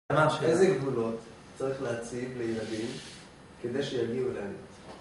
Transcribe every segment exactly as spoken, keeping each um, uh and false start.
איזה גבולות צריך להציב לילדים כדי שיגיעו אליהם?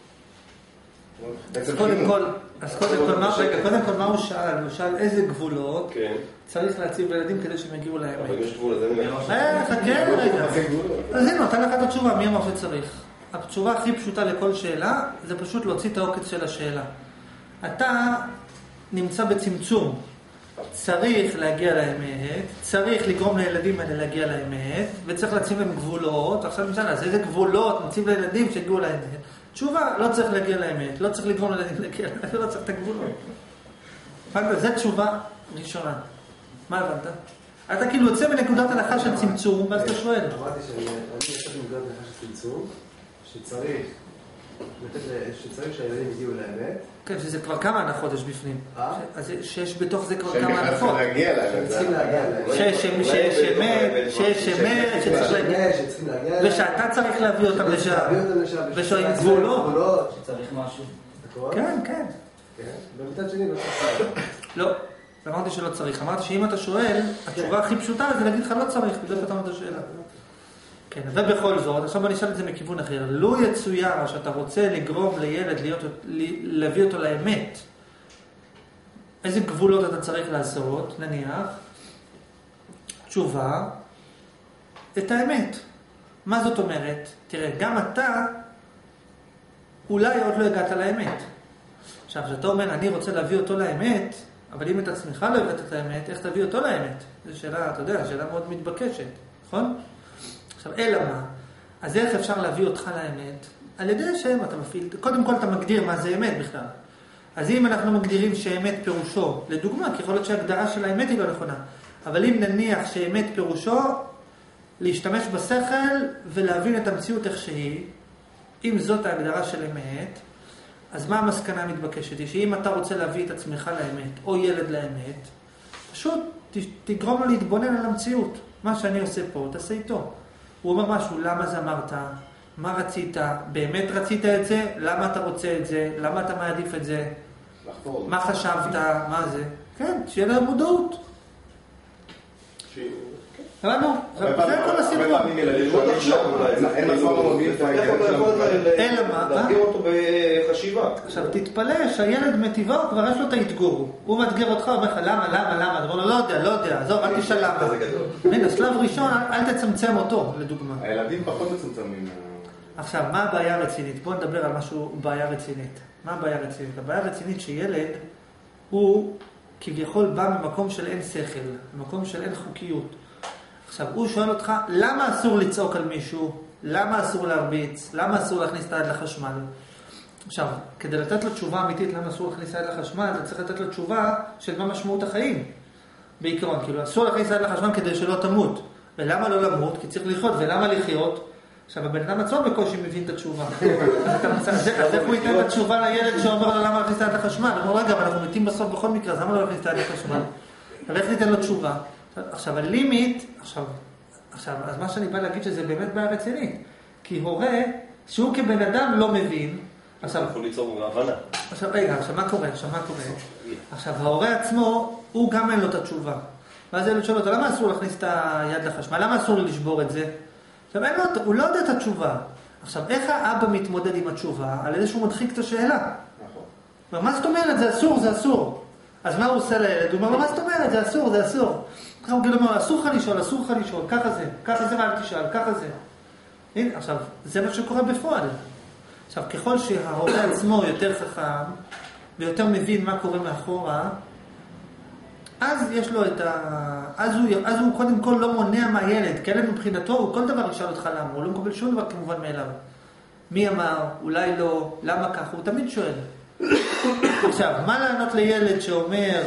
אז קודם כל, אז קודם כל, מה, רגע, קודם כל מה הוא שאל? הוא שאל איזה גבולות צריך להציב לילדים כדי שהם יגיעו לאמת. אבל יש גבול, אז אין לי... אה, חכה רגע. אז הנה, נתן לך את התשובה, מי אמר שצריך? התשובה הכי פשוטה לכל שאלה, זה פשוט להוציא את העוקץ של השאלה. אתה נמצא בצמצום. צריך להגיע לאמת, צריך לגרום לילדים האלה להגיע לאמת, וצריך להציב להם גבולות. עכשיו נמצא, אז איזה גבולות נציב לילדים שיגיעו לאמת? תשובה, לא צריך להגיע לאמת, לא צריך לגרום לילדים להגיע לאמת, לא צריך את הגבולות. זו תשובה ראשונה. מה הבנת? אתה כאילו יוצא מנקודת הנחה של צמצום, ואז אתה שואל. אמרתי שאני יוצא מנקודת הנחה של צמצום, שצריך, שצריך שהילדים יגיעו לאמת. כן, שזה כבר כמה הנחות יש בפנים. אה? אז שיש בתוך זה כבר שהם כמה בכלל הנחות. צריכים להגיע לאמת. צריכים להגיע לאמת. שיש אמת, שיש אמת, שצריך להגיע. שצריכים להגיע לאמת. ושאתה צריך להביא אותם לשם. להביא אותם לשם. ושאין גבולות. שצריך משהו. כן, כן. במצד שני לא צריך. לא, אמרתי שלא צריך. אמרתי שאם אתה שואל, התשובה הכי פשוטה זה להגיד לך לא צריך, בדיוק פתרנו את השאלה. כן, ובכל זאת, עכשיו בוא נשאל את זה מכיוון אחר. לא יצויר שאתה רוצה לגרום לילד להיות, להביא אותו לאמת. איזה גבולות אתה צריך לעשות, נניח? תשובה, את האמת. מה זאת אומרת? תראה, גם אתה אולי עוד לא הגעת לאמת. עכשיו, כשאתה אומר, אני רוצה להביא אותו לאמת, אבל אם את עצמך לא הבאת את האמת, איך תביא אותו לאמת? זו שאלה, אתה יודע, שאלה מאוד מתבקשת, נכון? עכשיו, אלא מה? אז איך אפשר להביא אותך לאמת? על ידי השם אתה מפעיל, קודם כל אתה מגדיר מה זה אמת בכלל. אז אם אנחנו מגדירים שאמת פירושו, לדוגמה, כי יכול להיות שההגדרה של האמת היא לא נכונה, אבל אם נניח שאמת פירושו, להשתמש בשכל ולהבין את המציאות איך שהיא, אם זאת ההגדרה של אמת, אז מה המסקנה המתבקשת? היא שאם אתה רוצה להביא את עצמך לאמת, או ילד לאמת, פשוט תגרום לו להתבונן על המציאות. מה שאני עושה פה, תעשה איתו. הוא אומר משהו, למה זה אמרת? מה רצית? באמת רצית את זה? למה אתה רוצה את זה? למה אתה מעדיף את זה? מה חשבת? מה זה? כן, שיהיה לה מודעות. הבנו? זה כל הסיפור. הרבה פעמים ילדים לא לחשוב, אין עצמם לא מוביל את הילד אלא מה? להגדיר אותו בחשיבה. עכשיו תתפלא שהילד מטבעו כבר יש לו את האתגור. הוא מאתגר אותך, אומר לך למה, למה, למה? אתה אומר לו לא יודע, לא יודע, עזוב, אל תשאל למה. הנה, שלב ראשון, אל תצמצם אותו, לדוגמה. הילדים פחות מצומצמים. עכשיו, מה הבעיה הרצינית? בואו נדבר על משהו, בעיה רצינית. מה הבעיה הרצינית? הבעיה הרצינית שילד הוא כביכול בא ממקום של אין שכל, ממקום של אין חוקיות. עכשיו, הוא שואל אותך, למה אסור לצעוק על מישהו? למה אסור להרביץ? למה אסור להכניס את היד לחשמל? עכשיו, כדי לתת לו תשובה אמיתית, למה אסור להכניס את היד לחשמל, אתה צריך לתת לו תשובה של מה משמעות החיים. בעיקרון, כאילו, אסור להכניס את היד לחשמל כדי שלא תמות. ולמה לא למות? כי צריך לחיות. ולמה לחיות? עכשיו, הבן אדם עצמו בקושי מבין את התשובה. אז איך הוא ייתן את התשובה לילד שאומר לו למה להכניס את היד לחשמל? הוא אומר, רגע, אבל אנחנו מתים בסוף בכל מקרה, אז למה לא להכניס את היד לחשמל? אבל איך ניתן לו תשובה? עכשיו, הלימיט, עכשיו, עכשיו, אז מה שאני בא להגיד שזה באמת בעיה רצינית. כי הורה, שהוא כבן אדם לא מבין, עכשיו, יכול ליצור מהבנה. עכשיו, רגע, עכשיו, מה קורה? עכשיו, מה קורה? עכשיו, ההורה עצמו, הוא גם אין לו את התשובה. ואז הילד שואל אותו, למה אסור להכניס את היד לחשמל? למה אסור לשבור את זה? עכשיו, אין לו, הוא לא יודע את התשובה. עכשיו, איך האבא מתמודד עם התשובה? על איזה שהוא מדחיק את השאלה. נכון. מה זאת אומרת? זה אסור, זה אסור. אז מה הוא עושה לילד? הוא אומר, מה זאת אומרת? זה אסור, זה אסור. הוא אומר, אסור לך לשאול, אסור לך לשאול, ככה זה, ככה זה ואל תשאל, ככה זה. הנה, עכשיו, זה מה שקורה בפועל. עכשיו, ככל שההורה עצמו יותר חכם, ויותר מבין מה קורה מאחורה, אז יש לו את ה... אז הוא, אז הוא קודם כל לא מונע מהילד, כי ילד מבחינתו, הוא כל דבר ישאל אותך למה, הוא לא מקבל שום דבר כמובן מאליו. מי אמר, אולי לא, למה ככה, הוא תמיד שואל. עכשיו, מה לענות לילד שאומר,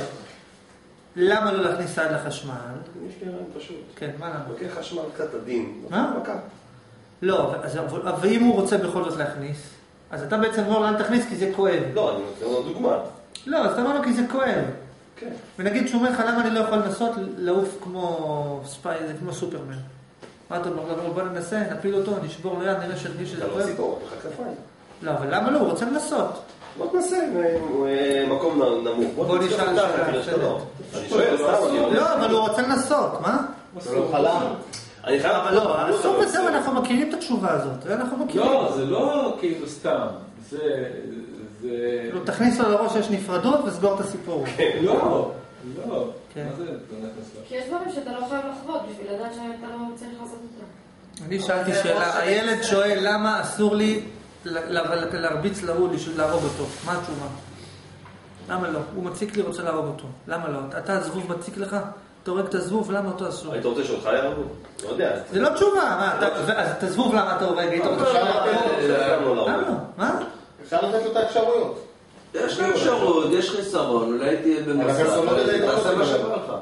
למה לא להכניס יד לחשמל? יש לי רעיון פשוט. כן, מה לענות? לוקח חשמל קצת עדין. מה? לא, ואם הוא רוצה בכל זאת להכניס, אז אתה בעצם אומר לו, אל תכניס כי זה כואב. לא, אני נותן לו דוגמה. לא, אז אתה אומר לו כי זה כואב. כן. ונגיד שהוא אומר לך, למה אני לא יכול לנסות לעוף כמו ספיי, כמו סופרמן? מה אתה אומר לו? בוא ננסה, נפיל אותו, נשבור ליד, נראה שתגיש שזה כואב. אתה לא סיפור, אתה חכפיים. לא, אבל למה לא? הוא רוצה לנסות. בוא תנסה, מקום נמוך. בוא נשאל שאלה. אני שואל, סתם אני אומר. לא, אבל הוא רוצה לנסות, מה? לא חלם. אני חייב... אבל לא, הסוף הזה אנחנו מכירים את התשובה הזאת, אנחנו מכירים. לא, זה לא כאילו סתם, זה... כאילו, תכניס לו לראש שיש נפרדות וסגור את הסיפור. לא, לא. כן. מה זה נכנס לו? כי יש דברים שאתה לא חייב לחוות בשביל לדעת שאתה לא צריך לעשות אותם. אני שאלתי שאלה, הילד שואל למה אסור לי להרביץ להוא, להרוג אותו. מה התשובה? למה לא? הוא מציק לי, רוצה להרוג אותו. למה לא? אתה הזבוב מציק לך? אתה הורג את הזבוב, למה אותו אסור? היית רוצה שאותך יהרגו? לא יודע. זה לא תשובה, אז את הזבוב למה אתה הורג? היית רוצה להרוג? למה לא? מה? אפשר לתת לו את האפשרויות. יש לך אפשרות, יש חיסרון, אולי תהיה במסע, תעשה מה שבא לך.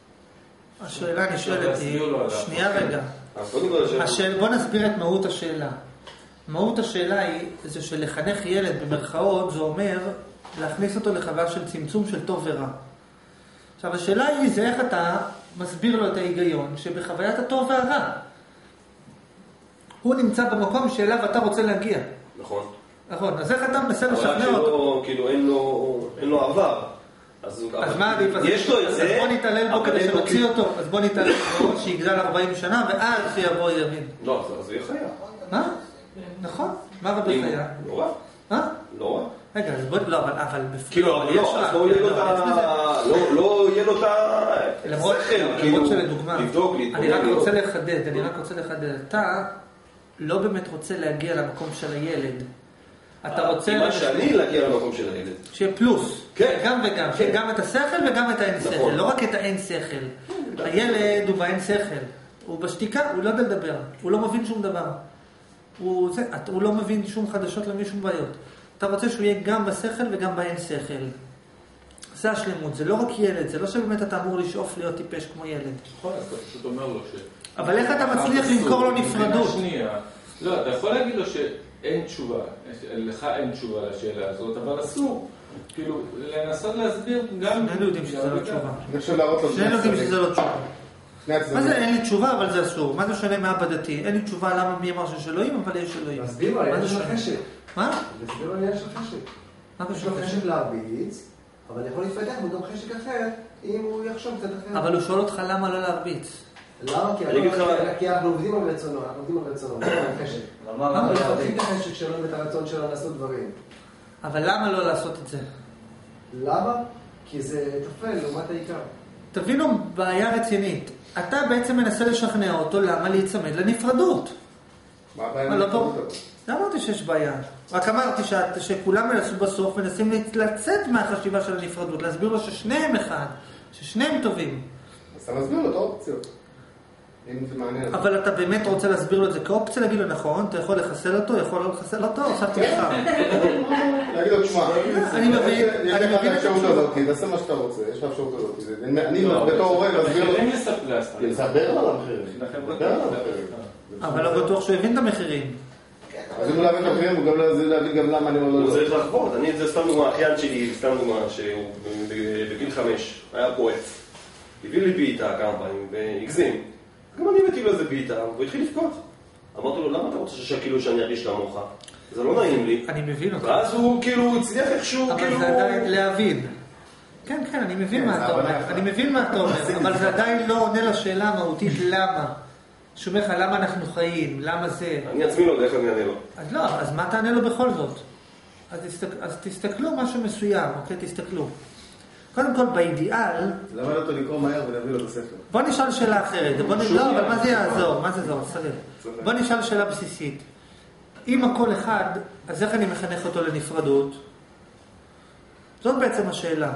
השאלה נשאלת היא, שנייה רגע. השאלה... בוא נסביר את מהות השאלה. מהות השאלה היא, זה שלחנך ילד במרכאות, זה אומר להכניס אותו לחוויה של צמצום של טוב ורע. עכשיו, השאלה היא, זה איך אתה מסביר לו את ההיגיון, שבחוויית הטוב והרע, הוא נמצא במקום שאליו אתה רוצה להגיע. נכון. נכון, אז איך אתה מנסה לשכנע אותו? אבל כאילו אין לו, אין לו עבר. אז מה עדיף? יש לו את זה. אז בוא נתעלל בו כדי שנוציא אותו. אז בוא נתעלל בו שיגדל ארבעים שנה, ואז שיבוא יבין. לא, אז הוא יהיה חיה. מה? נכון. מה רבי חיה? לא רע. מה? לא רע. רגע, אז בוא, לא, אבל... כאילו, לא, אז לא יהיה לו את ה... לא יהיה לו את השכל. למרות שלדוגמה, לבדוק, להתמודד. אני רק רוצה לחדד, אני רק רוצה לחדד. אתה לא באמת רוצה להגיע למקום של הילד. אתה רוצה... מה שאני להגיע למקום של הילד. שיהיה פלוס. כן. גם וגם. שיהיה גם את השכל וגם את האין שכל. לא רק את האין שכל. הילד הוא באין שכל. הוא בשתיקה, הוא לא יודע לדבר. הוא לא מבין שום דבר. הוא לא מבין שום חדשות, למי שום בעיות. אתה רוצה שהוא יהיה גם בשכל וגם באין שכל. זה השלמות. זה לא רק ילד. זה לא שבאמת אתה אמור לשאוף להיות טיפש כמו ילד. נכון, אז אתה פשוט אומר לו ש... אבל איך אתה מצליח למכור לו נפרדות? לא, אתה יכול להגיד לו ש... אין תשובה, לך אין תשובה לשאלה הזאת, אבל אסור. כאילו, לנסות להסביר גם... שנינו יודעים שזה לא תשובה. שנינו יודעים שזה לא תשובה. מה זה אין לי תשובה, אבל זה אסור? מה זה שונה מהבדתי? אין לי תשובה למה מי אמר שיש אלוהים, אבל יש אלוהים. מסביר על עניין של חשק. מה? מסביר על עניין של חשק. מה יש לו חשק להרביץ, אבל יכול להתפתח בו גם חשק אחר, אם הוא יחשוב קצת אחר. אבל הוא שואל אותך למה לא להרביץ. למה? כי אנחנו עובדים על רצונו, אנחנו עובדים על רצונו, לא על חשק. למה אנחנו מפתחים את החשק שלו ואת הרצון שלו לעשות דברים. אבל למה לא לעשות את זה? למה? כי זה תופל לעומת העיקר. תבינו בעיה רצינית. אתה בעצם מנסה לשכנע אותו למה להיצמד לנפרדות. מה הבעיה לנפרדות? לא אמרתי שיש בעיה. רק אמרתי שכולם בסוף מנסים לצאת מהחשיבה של הנפרדות, להסביר לו ששניהם אחד, ששניהם טובים. אז אתה מסביר לו את האופציות. אבל אתה באמת רוצה להסביר לו את זה כאופציה, להגיד לו נכון, אתה יכול לחסל אותו, יכול לא לחסל אותו, עכשיו תבחר. להגיד לו, תשמע, אני מבין, יש לך את האפשרות הזאת, תעשה מה שאתה רוצה, יש לך האפשרות הזאת. אני בתור הורה מסביר לו... מחירים לספר. לסבר על המחירים. לסבר על המחירים. אבל לא בטוח שהוא הבין את המחירים. אז אם הוא להבין את המחירים, הוא גם להבין גם למה אני אומר לו... הוא צריך לחוות. אני, זה סתם דוגמה, אחיין שלי, סתם דוגמה, שהוא בגיל חמש, היה פועץ. הביא לי בעיטה כמה פעמים, והגזים. גם אני הבאתי לו איזה בעיטה, והוא התחיל לבכות. אמרתי לו, למה אתה רוצה שכאילו שאני ארגיש כמוך? זה לא נעים לי. אני מבין אותך. ואז הוא כאילו הצליח איכשהו, כאילו... אבל זה עדיין להבין. כן, כן, אני מבין מה אתה אומר. אני מבין מה אתה אומר, אבל זה עדיין לא עונה לשאלה המהותית למה. שומע לך, למה אנחנו חיים? למה זה? אני עצמי לא יודע איך אני אענה לו. אז לא, אז מה תענה לו בכל זאת? אז תסתכלו משהו מסוים, אוקיי? תסתכלו. קודם כל, באידיאל... למה לא אותו לקרוא מהר ונביא לו את הספר? בוא נשאל שאלה אחרת. לא, אבל מה זה יעזור? מה זה יעזור? סרב. בוא נשאל שאלה בסיסית. אם הכל אחד, אז איך אני מחנך אותו לנפרדות? זאת בעצם השאלה.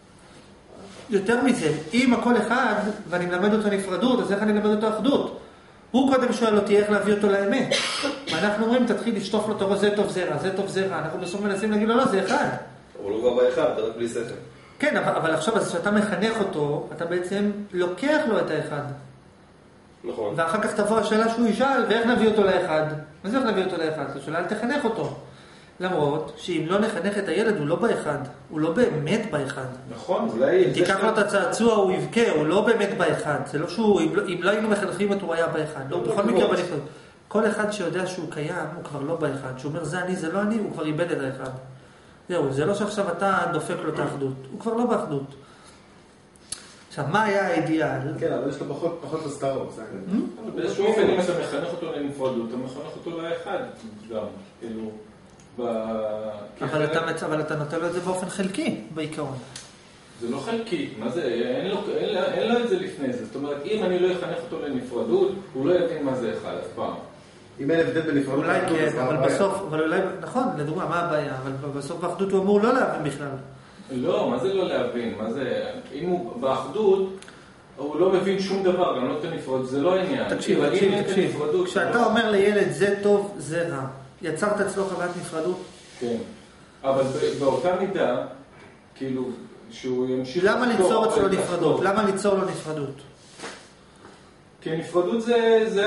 יותר מזה, אם הכל אחד, ואני מלמד אותו נפרדות, אז איך אני מלמד אותו אחדות? הוא קודם שואל אותי איך להביא אותו לאמת. ואנחנו אומרים, תתחיל לשטוף לו תורו, זה טוב זרע, זה טוב זרע. אנחנו בסוף מנסים להגיד לו, לא, זה אחד. אבל הוא כבר באחד, אתה רק בלי שכל. כן, אבל, אבל עכשיו, אז כשאתה מחנך אותו, אתה בעצם לוקח לו את האחד. נכון. ואחר כך תבוא השאלה שהוא ישאל, ואיך נביא אותו לאחד? מה זה איך נביא אותו לאחד? זו שאלה, אל תחנך אותו. למרות שאם לא נחנך את הילד, הוא לא באחד. הוא לא באמת באחד. נכון, אולי... אם תיקח לו את הצעצוע, הוא יבכה, הוא לא באמת באחד. זה לא שהוא, אם לא, אם לא היינו מחנכים אותו, הוא היה באחד. לא, בכל מקרה בנפרד. כל אחד שיודע שהוא קיים, הוא כבר לא באחד. שהוא אומר, זה אני, זה לא אני, הוא כבר איבד את האחד. זהו, זה לא שעכשיו אתה דופק לו את האחדות. הוא כבר לא באחדות. עכשיו, מה היה האידיאל? כן, אבל יש לו פחות, פחות הסתרות. אבל באיזשהו אופן, אם אתה מחנך אותו לנפרדות, אתה מחנך אותו לאחד גם, כאילו, ב... אבל אתה, מצ... אבל אתה נותן לו את זה באופן חלקי, בעיקרון. זה לא חלקי, מה זה? אין לו, אין, אין לו את זה לפני זה. זאת אומרת, אם אני לא אחנך אותו לנפרדות, הוא לא יבין מה זה אחד אף פעם. אם אין הבדל בנפרדות, אולי כן, אבל בסוף, אבל אולי, נכון, לדוגמה, מה הבעיה? אבל בסוף באחדות הוא אמור לא להבין בכלל. לא, מה זה לא להבין? מה זה... אם הוא באחדות, הוא לא מבין שום דבר, גם לא את הנפרדות, זה לא העניין. תקשיב, תקשיב, תקשיב. כשאתה אומר לילד זה טוב, זה רע, יצרת אצלו חוויית נפרדות? כן. אבל באותה מידה, כאילו, שהוא ימשיך... למה ליצור אצלו נפרדות? למה ליצור לו נפרדות? כי נפרדות זה... זה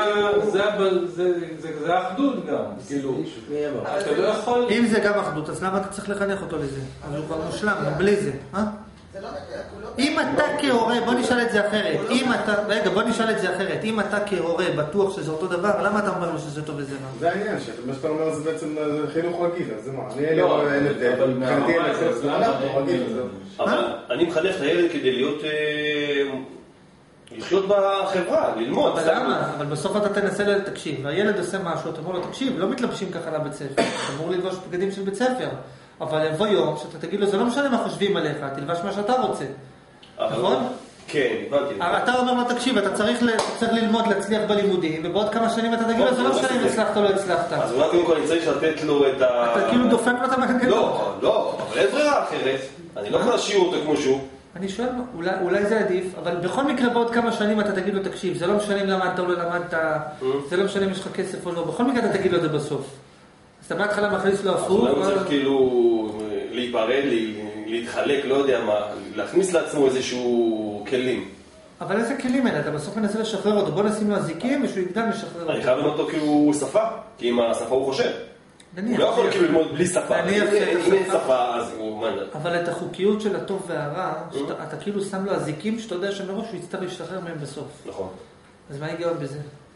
האחדות גם, כאילו... אתה לא יכול... אם זה גם אחדות, אז למה אתה צריך לחנך אותו לזה? אז הוא כבר מושלם, גם בלי זה, אה? אם אתה כהורה, בוא נשאל את זה אחרת, אם אתה, רגע, בוא נשאל את זה אחרת, אם אתה כהורה בטוח שזה אותו דבר, למה אתה אומר לו שזה טוב וזה רע? זה העניין, מה שאתה אומר זה בעצם חינוך רגיל, אז זה מה, אני אין לי אבל מבחינתי אין לזה, זה אנחנו רגיל, אבל אני מחנך את הילד כדי להיות, לחיות בחברה, ללמוד. אבל למה? אבל בסוף אתה תנסה לו, תקשיב, והילד עושה משהו, אתה אומר לו, תקשיב, לא מתלבשים ככה לבית ספר, אתה אמור ללבוש בגדים של בית ספר. אבל יבוא יום שאתה תגיד לו, זה לא משנה מה חושבים עליך, תלבש מה שאתה רוצה. נכון? כן, הבנתי. אתה אומר לו, תקשיב, אתה צריך ללמוד, להצליח בלימודים, ובעוד כמה שנים אתה תגיד לו, זה לא משנה אם הצלחת או לא הצלחת. אז אולי קודם כל אני צריך לתת לו את ה... אתה כאילו דופק לו את המגנגנות. לא, לא, אבל אין ברירה אחרת. אני לא יכול להשאיר אותו כמו שהוא. אני שואל, אולי זה עדיף, אבל בכל מקרה בעוד כמה שנים אתה תגיד לו, תקשיב, זה לא משנה אם למדת או לא למדת, זה לא משנה אם יש לך כסף או לא, בכל מקרה אתה תגיד לו את זה בסוף. אז אתה בהתחלה מכניס לו הפוך. אז אולי הוא צריך כאילו להיפרד, להתחלק, לא יודע מה, להכניס לעצמו איזשהו כלים. אבל איזה כלים אלה? אתה בסוף מנסה לשחרר אותו, בוא נשים לו הזיקים ושהוא יגדל לשחרר אותו. אני חייב ללמוד אותו כי הוא שפה, כי אם השפה הוא חושב. הוא לא יכול כאילו ללמוד בלי שפה. אם אין שפה אז הוא... אבל את החוקיות של הטוב והרע, אתה כאילו שם לו הזיקים שאתה יודע שמראש הוא יצטרך להשתחרר מהם בסוף. נכון. אז מה היגיון בזה?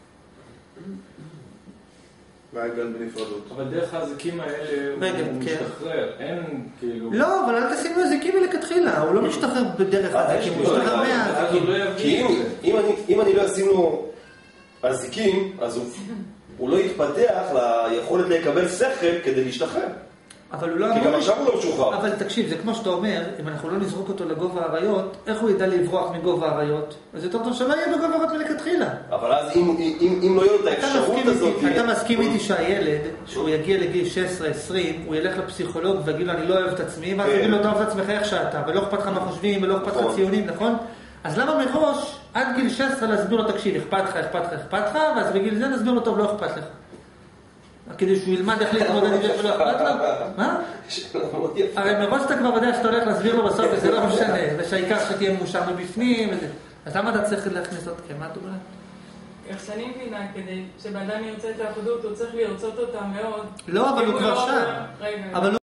מה ההיגיון בנפרדות? אבל דרך הזיקים האלה הוא משתחרר, אין כאילו... לא, אבל אל תשים לו הזיקים לכתחילה, הוא לא משתחרר בדרך הזיקים, הוא משתחרר מהזיקים. כי אם אני לא אשים לו הזיקים, אז הוא לא יתפתח ליכולת לקבל שכל כדי להשתחרר. אבל הוא לא... כי גם עכשיו הוא לא משוחרר. אבל תקשיב, זה כמו שאתה אומר, אם אנחנו לא נזרוק אותו לגובה האריות, איך הוא ידע לברוח מגובה האריות? אז יותר טוב שלא יהיה בגובה האריות מלכתחילה. אבל אז אם לא יהיה את האפשרות הזאת... אתה מסכים איתי שהילד, שהוא יגיע לגיל שש עשרה עשרים, הוא ילך לפסיכולוג ויגיד לו, אני לא אוהב את עצמי, ואז יגיד לו, אתה אוהב את עצמך איך שאתה, ולא אכפת לך מה חושבים, ולא אכפת לך ציונים, נכון? אז למה מראש, עד גיל שש עשרה להסביר לו, תקשיב, אכפת לך, אכפת לך, אכפת לך, ואז בגיל זה נסביר לו, טוב, לא אכפת לך. כדי שהוא ילמד איך להתמודד עם זה ולא אכפת לו? מה? הרי מראש אתה כבר יודע שאתה הולך להסביר לו בסוף וזה לא משנה, ושהעיקר שתהיה מאושר מבפנים וזה. אז למה אתה צריך להכניס עוד כמה? מה אתה אומר? איך שאני מבינה, כדי שבאדם ירצה את האחדות, הוא צריך לרצות אותה מאוד. לא, אבל הוא כבר שם. אבל